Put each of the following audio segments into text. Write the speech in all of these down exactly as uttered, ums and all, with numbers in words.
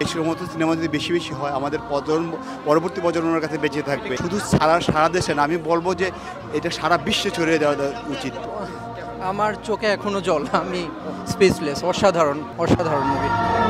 এসবের মতো সিনেমা যদি বেশি বেশি হয় আমাদের প্রজন্ম পরবর্তী প্রজন্মের কাছে বেঁচে থাকবে। শুধু সারা সারা দেশে না, আমি বলবো যে এটা সারা বিশ্বে ছড়িয়ে দেওয়া উচিত। আমার চোখে এখনো জল, আমি স্পেসলেস। অসাধারণ অসাধারণ মুভি।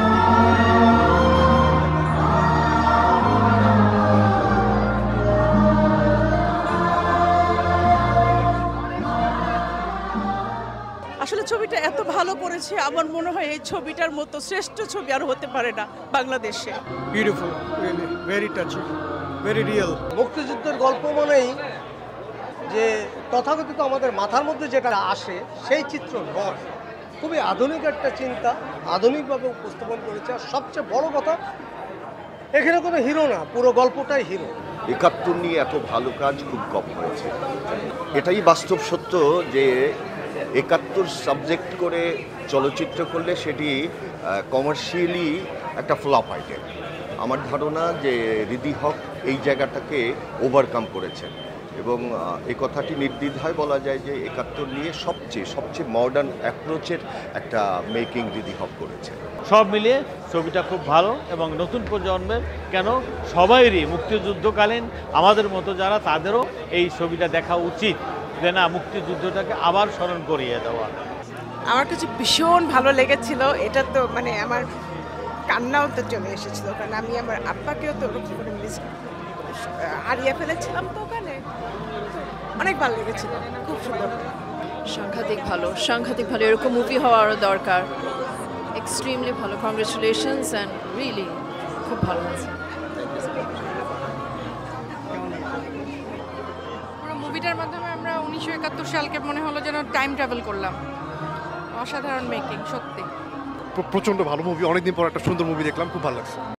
আসলে ছবিটা এত ভালো করেছে, আমার মনে হয় এই ছবিটার মতো শ্রেষ্ঠ ছবি আর হতে পারে না বাংলাদেশে। Beautiful, really very touching, very real. মুক্তিযুদ্ধের গল্প মানেই যে তথাকথিত আমাদের মাথার মধ্যে যেটা আসে সেই চিত্র নয়, খুবই আধুনিক একটা চিন্তা, আধুনিকভাবে উপস্থাপন করেছে। আর সবচেয়ে বড় কথা, এখানে কোনো হিরো না, পুরো গল্পটাই হিরো। একাত্তর নিয়ে এত ভালো কাজ খুব কম হয়েছে। এটাই বাস্তব সত্য যে একাত্তর সাবজেক্ট করে চলচ্চিত্র করলে সেটি কমার্শিয়ালি একটা ফ্লপ আইটেম। আমার ধারণা যে হৃদি হক এই জায়গাটাকে ওভারকাম করেছেন এবং এই কথাটি নির্দ্বিধায় বলা যায় যে একাত্তর নিয়ে সবচেয়ে সবচেয়ে মডার্ন অ্যাপ্রোচের একটা মেকিং হৃদি হক করেছে। সব মিলিয়ে ছবিটা খুব ভালো এবং নতুন প্রজন্মের কেন সবাইরই মুক্তিযুদ্ধকালীন আমাদের মতো যারা তাদেরও এই ছবিটা দেখা উচিত, যে না মুক্তিযুদ্ধটাকে আবার স্মরণ করিয়ে দেওয়া। আমার কাছে ভীষণ ভালো লেগেছিল। এটা তো মানে আমার কান্নাও তো চলে এসেছিল, কারণ আমি আমার আব্বাকেও তো ওরকম করে মিস হারিয়ে ফেলেছিলাম। তো ওখানে অনেক ভালো লেগেছিল, খুব সুন্দর। সাংঘাতিক ভালো, সাংঘাতিক ভালো। এরকম মুভি হওয়ারও দরকার। এক্সট্রিমলি ভালো। কংগ্রেচুলেশনস অ্যান্ড রিয়েলি খুব ভালো হয়েছে। পুরো মুভিটার মাধ্যমে আমরা উনিশশো একাত্তর সালকে মনে হলো যেন টাইম ট্রাভেল করলাম। অসাধারণ মেকিং, সত্যি প্রচণ্ড ভালো মুভি। অনেকদিন পর একটা সুন্দর মুভি দেখলাম, খুব ভালো লাগছে।